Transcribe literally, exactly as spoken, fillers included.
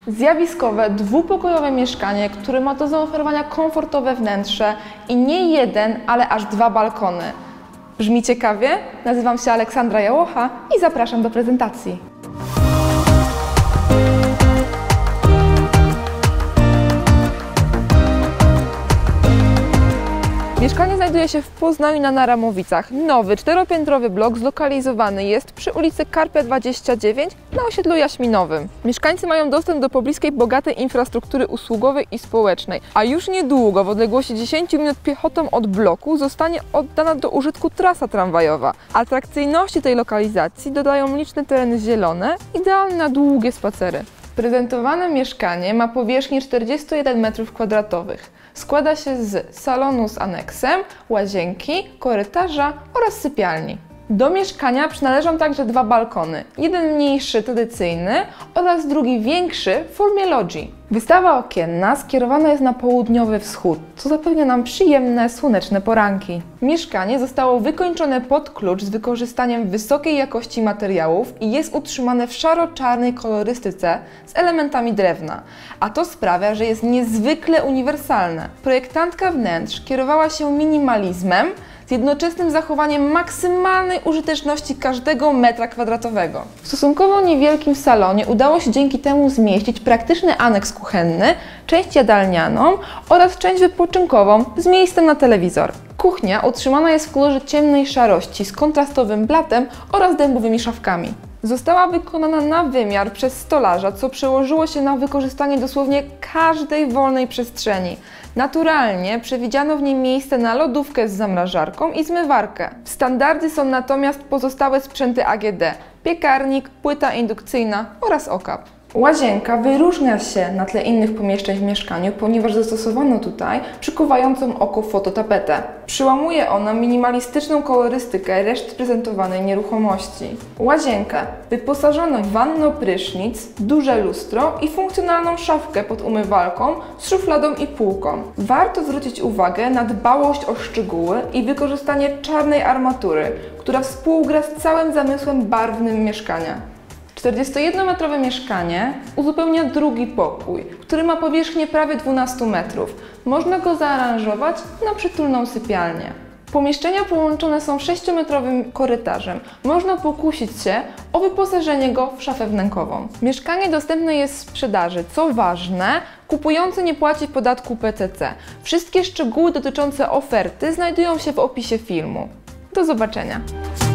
Zjawiskowe, dwupokojowe mieszkanie, które ma do zaoferowania komfortowe wnętrze i nie jeden, ale aż dwa balkony. Brzmi ciekawie? Nazywam się Aleksandra Jałocha i zapraszam do prezentacji. Mieszkanie znajduje się w Poznaniu na Naramowicach. Nowy, czteropiętrowy blok zlokalizowany jest przy ulicy Karpia dwadzieścia dziewięć na osiedlu Jaśminowym. Mieszkańcy mają dostęp do pobliskiej, bogatej infrastruktury usługowej i społecznej, a już niedługo w odległości dziesięć minut piechotą od bloku zostanie oddana do użytku trasa tramwajowa. Atrakcyjności tej lokalizacji dodają liczne tereny zielone, idealne na długie spacery. Prezentowane mieszkanie ma powierzchnię czterdzieści jeden metrów kwadratowych. Składa się z salonu z aneksem, łazienki, korytarza oraz sypialni. Do mieszkania przynależą także dwa balkony, jeden mniejszy, tradycyjny oraz drugi większy w formie logii. Wystawa okienna skierowana jest na południowy wschód, co zapewnia nam przyjemne, słoneczne poranki. Mieszkanie zostało wykończone pod klucz z wykorzystaniem wysokiej jakości materiałów i jest utrzymane w szaro-czarnej kolorystyce z elementami drewna, a to sprawia, że jest niezwykle uniwersalne. Projektantka wnętrz kierowała się minimalizmem, z jednoczesnym zachowaniem maksymalnej użyteczności każdego metra kwadratowego. W stosunkowo niewielkim salonie udało się dzięki temu zmieścić praktyczny aneks kuchenny, część jadalnianą oraz część wypoczynkową z miejscem na telewizor. Kuchnia utrzymana jest w kolorze ciemnej szarości z kontrastowym blatem oraz dębowymi szafkami. Została wykonana na wymiar przez stolarza, co przełożyło się na wykorzystanie dosłownie każdej wolnej przestrzeni. Naturalnie przewidziano w niej miejsce na lodówkę z zamrażarką i zmywarkę. W standardy są natomiast pozostałe sprzęty A G D, piekarnik, płyta indukcyjna oraz okap. Łazienka wyróżnia się na tle innych pomieszczeń w mieszkaniu, ponieważ zastosowano tutaj przykuwającą oko fototapetę. Przyłamuje ona minimalistyczną kolorystykę reszty prezentowanej nieruchomości. Łazienkę wyposażono w wanno-prysznic, duże lustro i funkcjonalną szafkę pod umywalką z szufladą i półką. Warto zwrócić uwagę na dbałość o szczegóły i wykorzystanie czarnej armatury, która współgra z całym zamysłem barwnym mieszkania. czterdziestojednometrowe mieszkanie uzupełnia drugi pokój, który ma powierzchnię prawie dwunastu metrów. Można go zaaranżować na przytulną sypialnię. Pomieszczenia połączone są sześciometrowym korytarzem. Można pokusić się o wyposażenie go w szafę wnękową. Mieszkanie dostępne jest w sprzedaży. Co ważne, kupujący nie płaci podatku P C C. Wszystkie szczegóły dotyczące oferty znajdują się w opisie filmu. Do zobaczenia!